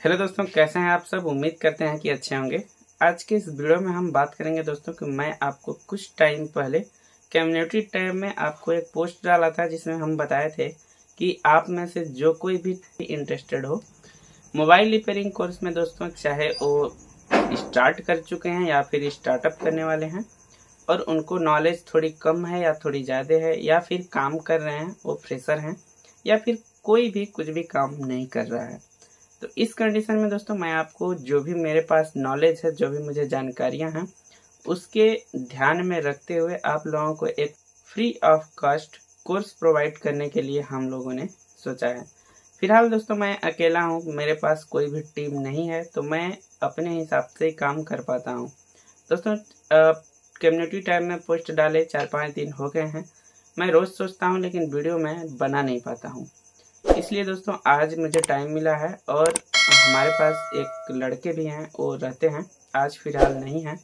Hello दोस्तों, कैसे हैं आप सब। उम्मीद करते हैं कि अच्छे होंगे। आज के इस वीडियो में हम बात करेंगे दोस्तों कि मैं आपको कुछ टाइम पहले कम्युनिटी टैब में आपको एक पोस्ट डाला था जिसमें हम बताए थे कि आप में से जो कोई भी इंटरेस्टेड हो मोबाइल रिपेयरिंग कोर्स में दोस्तों, चाहे वो स्टार्ट कर चुके हैं या फिर स्टार्टअप करने वाले हैं और उनको नॉलेज थोड़ी कम है या थोड़ी ज़्यादा है, या फिर काम कर रहे हैं वो फ्रेशर हैं, या फिर कोई भी कुछ भी काम नहीं कर रहा है, तो इस कंडीशन में दोस्तों मैं आपको जो भी मेरे पास नॉलेज है, जो भी मुझे जानकारियां हैं, उसके ध्यान में रखते हुए आप लोगों को एक free of cost course provide करने के लिए हम लोगों ने सोचा है। फिलहाल दोस्तों मैं अकेला हूं, मेरे पास कोई भी टीम नहीं है, तो मैं अपने हिसाब से ही काम कर पाता हूं। दोस्तों कम्युनिटी टैब में पोस्ट डाले 4-5 दिन हो गए हैं। मैं रोज़ सोचता हूं लेकिन वीडियो मैं बना नहीं पाता हूं, इसलिए दोस्तों आज मुझे टाइम मिला है और हमारे पास एक लड़के भी हैं, वो रहते हैं, आज फिलहाल नहीं है,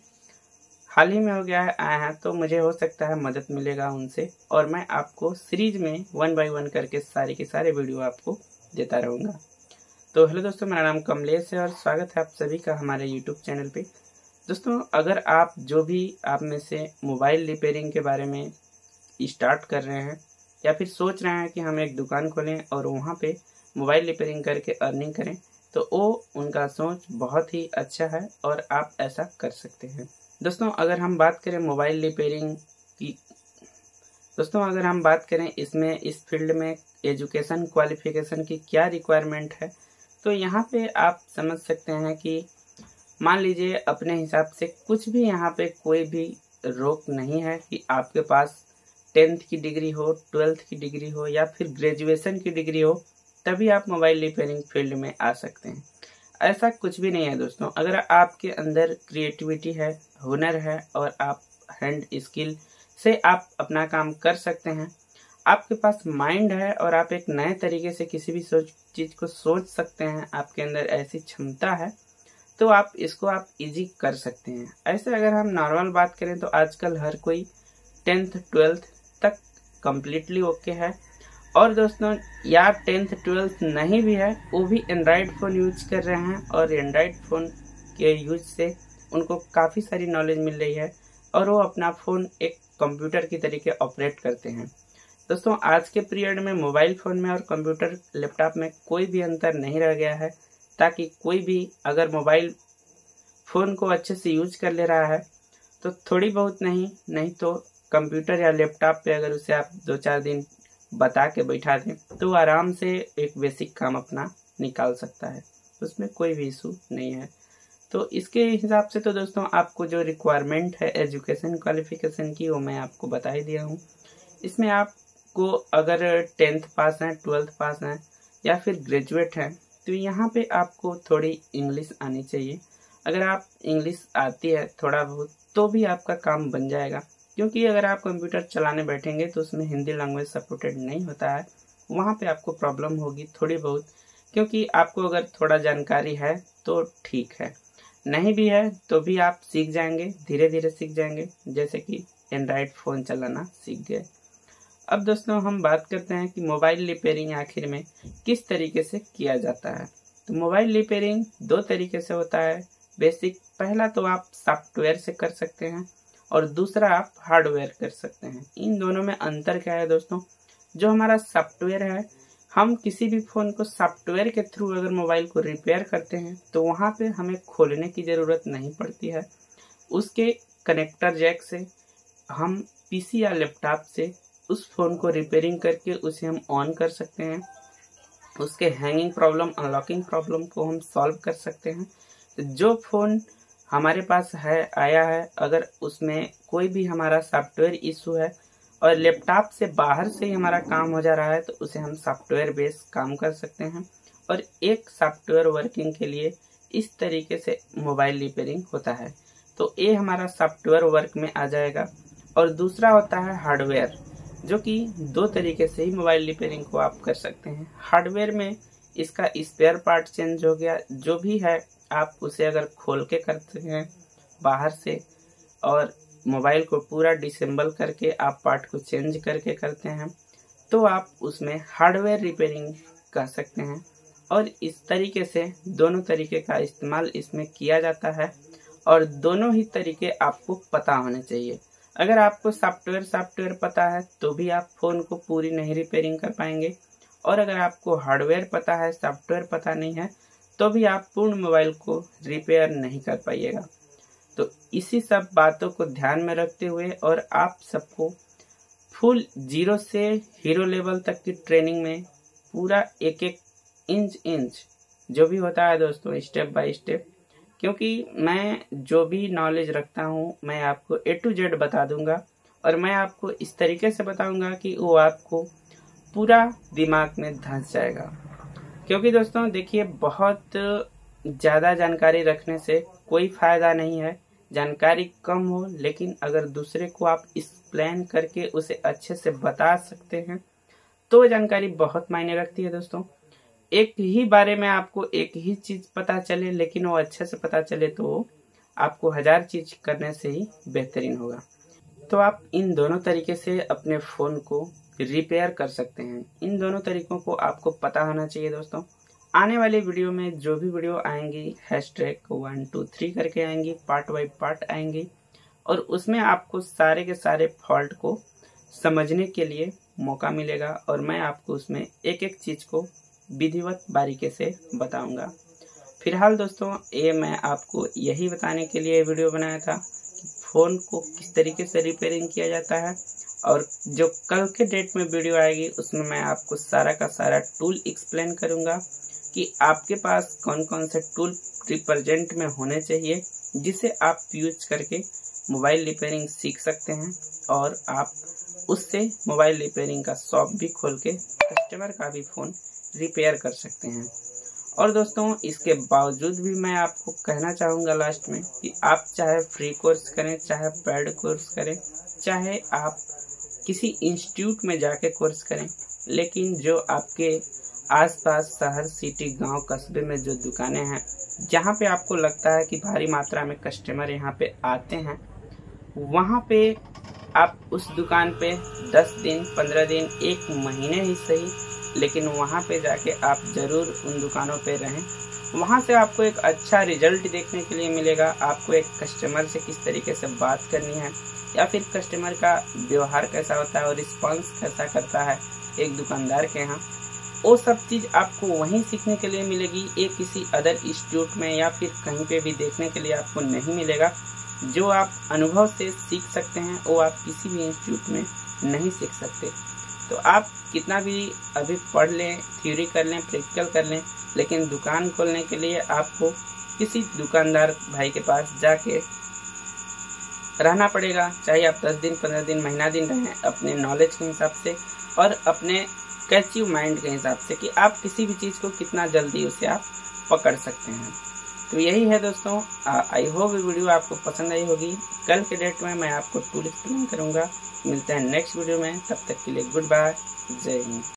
हाल ही में हो गया है आए हैं, तो मुझे हो सकता है मदद मिलेगा उनसे और मैं आपको सीरीज में 1 बाय 1 करके सारे के सारे वीडियो आपको देता रहूँगा। तो हेलो दोस्तों, मेरा नाम कमलेश है और स्वागत है आप सभी का हमारे यूट्यूब चैनल पे। दोस्तों अगर आप जो भी आप में से मोबाइल रिपेयरिंग के बारे में स्टार्ट कर रहे हैं या फिर सोच रहे हैं कि हम एक दुकान खोलें और वहाँ पे मोबाइल रिपेयरिंग करके अर्निंग करें, तो वो उनका सोच बहुत ही अच्छा है और आप ऐसा कर सकते हैं। दोस्तों अगर हम बात करें मोबाइल रिपेयरिंग की, दोस्तों अगर हम बात करें इसमें इस फील्ड में एजुकेशन क्वालिफिकेशन की क्या रिक्वायरमेंट है, तो यहाँ पे आप समझ सकते हैं कि मान लीजिए अपने हिसाब से कुछ भी यहाँ पे कोई भी रोक नहीं है कि आपके पास 10th की डिग्री हो, 12th की डिग्री हो या फिर ग्रेजुएशन की डिग्री हो, तभी आप मोबाइल रिपेयरिंग फील्ड में आ सकते हैं। ऐसा कुछ भी नहीं है दोस्तों। अगर आपके अंदर क्रिएटिविटी है, हुनर है और आप हैंड स्किल से आप अपना काम कर सकते हैं, आपके पास माइंड है और आप एक नए तरीके से किसी भी चीज़ को सोच सकते हैं, आपके अंदर ऐसी क्षमता है, तो आप इसको आप इजी कर सकते हैं। ऐसे अगर हम नॉर्मल बात करें तो आजकल हर कोई 10th 12th तक कम्प्लीटली ओके है, और दोस्तों यार 10th 12th नहीं भी है वो भी एंड्रॉयड फ़ोन यूज कर रहे हैं और एंड्रॉयड फ़ोन के यूज से उनको काफ़ी सारी नॉलेज मिल रही है और वो अपना फ़ोन एक कंप्यूटर की तरीके ऑपरेट करते हैं। दोस्तों आज के पीरियड में मोबाइल फ़ोन में और कंप्यूटर लैपटॉप में कोई भी अंतर नहीं रह गया है, ताकि कोई भी अगर मोबाइल फ़ोन को अच्छे से यूज कर ले रहा है तो थोड़ी बहुत नहीं तो कंप्यूटर या लैपटॉप पे अगर उसे आप 2-4 दिन बता के बैठा दें तो आराम से एक बेसिक काम अपना निकाल सकता है, उसमें कोई भी इशू नहीं है। तो इसके हिसाब से तो दोस्तों आपको जो रिक्वायरमेंट है एजुकेशन क्वालिफिकेशन की, वो मैं आपको बता ही दिया हूँ। इसमें आपको अगर 10th पास हैं, 12th पास हैं या फिर ग्रेजुएट हैं, तो यहाँ पे आपको थोड़ी इंग्लिश आनी चाहिए। अगर आप इंग्लिश आती है थोड़ा बहुत तो भी आपका काम बन जाएगा, क्योंकि अगर आप कंप्यूटर चलाने बैठेंगे तो उसमें हिंदी लैंग्वेज सपोर्टेड नहीं होता है, वहाँ पे आपको प्रॉब्लम होगी थोड़ी बहुत, क्योंकि आपको अगर थोड़ा जानकारी है तो ठीक है, नहीं भी है तो भी आप सीख जाएंगे, धीरे धीरे सीख जाएंगे, जैसे कि एंड्रॉयड फ़ोन चलाना सीख गए। अब दोस्तों हम बात करते हैं कि मोबाइल रिपेयरिंग आखिर में किस तरीके से किया जाता है। तो मोबाइल रिपेयरिंग 2 तरीके से होता है बेसिक। पहला तो आप सॉफ्टवेयर से कर सकते हैं और दूसरा आप हार्डवेयर कर सकते हैं। इन दोनों में अंतर क्या है दोस्तों? जो हमारा सॉफ्टवेयर है, हम किसी भी फ़ोन को सॉफ्टवेयर के थ्रू अगर मोबाइल को रिपेयर करते हैं तो वहाँ पे हमें खोलने की ज़रूरत नहीं पड़ती है। उसके कनेक्टर जैक से हम पीसी या लैपटॉप से उस फ़ोन को रिपेयरिंग करके उसे हम ऑन कर सकते हैं, उसके हैंगिंग प्रॉब्लम, अनलॉकिंग प्रॉब्लम को हम सॉल्व कर सकते हैं। तो जो फ़ोन हमारे पास है आया है, अगर उसमें कोई भी हमारा सॉफ्टवेयर इशू है और लैपटॉप से बाहर से ही हमारा काम हो जा रहा है, तो उसे हम सॉफ्टवेयर बेस काम कर सकते हैं। और एक सॉफ्टवेयर वर्किंग के लिए इस तरीके से मोबाइल रिपेयरिंग होता है, तो ये हमारा सॉफ्टवेयर वर्क में आ जाएगा। और दूसरा होता है हार्डवेयर, जो कि 2 तरीके से ही मोबाइल रिपेयरिंग को आप कर सकते हैं। हार्डवेयर में इसका स्पेयर पार्ट चेंज हो गया, जो भी है आप उसे अगर खोल के करते हैं बाहर से और मोबाइल को पूरा डिसेंबल करके आप पार्ट को चेंज करके करते हैं, तो आप उसमें हार्डवेयर रिपेयरिंग कर सकते हैं। और इस तरीके से दोनों तरीके का इस्तेमाल इसमें किया जाता है और दोनों ही तरीके आपको पता होने चाहिए। अगर आपको सॉफ्टवेयर पता है तो भी आप फ़ोन को पूरी नहीं रिपेयरिंग कर पाएंगे, और अगर आपको हार्डवेयर पता है सॉफ्टवेयर पता नहीं है तो भी आप पूर्ण मोबाइल को रिपेयर नहीं कर पाइएगा। तो इसी सब बातों को ध्यान में रखते हुए और आप सबको फुल 0 से हीरो लेवल तक की ट्रेनिंग में पूरा एक एक इंच जो भी होता है दोस्तों स्टेप बाय स्टेप, क्योंकि मैं जो भी नॉलेज रखता हूँ मैं आपको A to Z बता दूंगा और मैं आपको इस तरीके से बताऊंगा कि वो आपको पूरा दिमाग में धंस जाएगा। क्योंकि दोस्तों देखिए, बहुत ज़्यादा जानकारी रखने से कोई फायदा नहीं है। जानकारी कम हो लेकिन अगर दूसरे को आप एक्सप्लेन करके उसे अच्छे से बता सकते हैं तो जानकारी बहुत मायने रखती है दोस्तों। एक ही बारे में आपको एक ही चीज पता चले लेकिन वो अच्छे से पता चले तो आपको 1000 चीज करने से ही बेहतरीन होगा। तो आप इन दोनों तरीके से अपने फोन को रिपेयर कर सकते हैं। इन दोनों तरीकों को आपको पता होना चाहिए दोस्तों। आने वाले वीडियो में जो भी वीडियो आएंगी हैशटैग 1 2 3 करके आएंगी, पार्ट बाय पार्ट आएंगी और उसमें आपको सारे के सारे फॉल्ट को समझने के लिए मौका मिलेगा और मैं आपको उसमें एक एक चीज को विधिवत बारीकी से बताऊंगा। फिलहाल दोस्तों ये मैं आपको यही बताने के लिए वीडियो बनाया था कि फ़ोन को किस तरीके से रिपेयरिंग किया जाता है, और जो कल के डेट में वीडियो आएगी उसमें मैं आपको सारा का सारा टूल एक्सप्लेन करूंगा कि आपके पास कौन कौन से टूल रिप्रेजेंट में होने चाहिए जिसे आप यूज करके मोबाइल रिपेयरिंग सीख सकते हैं और आप उससे मोबाइल रिपेयरिंग का शॉप भी खोल के कस्टमर का भी फ़ोन रिपेयर कर सकते हैं। और दोस्तों इसके बावजूद भी मैं आपको कहना चाहूँगा लास्ट में कि आप चाहे फ्री कोर्स करें, चाहे पेड कोर्स करें, चाहे आप किसी इंस्टीट्यूट में जाके कोर्स करें, लेकिन जो आपके आसपास शहर, सिटी, गांव, कस्बे में जो दुकानें हैं जहां पे आपको लगता है कि भारी मात्रा में कस्टमर यहां पे आते हैं, वहां पे आप उस दुकान पे 10 दिन, 15 दिन, 1 महीने ही सही, लेकिन वहां पे जाके आप जरूर उन दुकानों पे रहें। वहां से आपको एक अच्छा रिजल्ट देखने के लिए मिलेगा। आपको एक कस्टमर से किस तरीके से बात करनी है या फिर कस्टमर का व्यवहार कैसा होता है और रिस्पॉन्स कैसा करता है एक दुकानदार के यहाँ, वो सब चीज़ आपको वहीं सीखने के लिए मिलेगी। ये किसी अदर इंस्टीट्यूट में या फिर कहीं पे भी देखने के लिए आपको नहीं मिलेगा। जो आप अनुभव से सीख सकते हैं वो आप किसी भी इंस्टीट्यूट में नहीं सीख सकते। तो आप कितना भी अभी पढ़ लें, थ्योरी कर लें, प्रैक्टिकल कर लें, लेकिन दुकान खोलने के लिए आपको किसी दुकानदार भाई के पास जाके रहना पड़ेगा। चाहे आप 10 दिन, 15 दिन, महीना दिन रहें, अपने नॉलेज के हिसाब से और अपने कैचिव माइंड के हिसाब से कि आप किसी भी चीज़ को कितना जल्दी उसे आप पकड़ सकते हैं। तो यही है दोस्तों। आई होप ये वीडियो आपको पसंद आई होगी। कल के डेट में मैं आपको टूल एक्सप्लेन करूँगा। मिलते हैं नेक्स्ट वीडियो में, तब तक के लिए गुड बाय, जय हिंद।